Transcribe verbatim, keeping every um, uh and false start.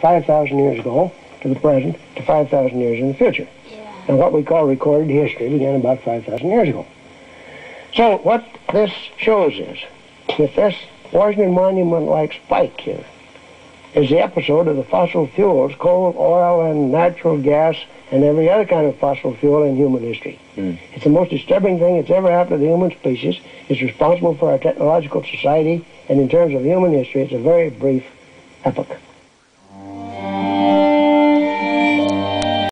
five thousand years ago to the present to five thousand years in the future. Yeah. And what we call recorded history began about five thousand years ago. So what this shows is that this Washington Monument-like spike here is the episode of the fossil fuels, coal, oil, and natural gas, and every other kind of fossil fuel in human history. Mm. It's the most disturbing thing that's ever happened to the human species. It's responsible for our technological society, and in terms of human history, it's a very brief epoch.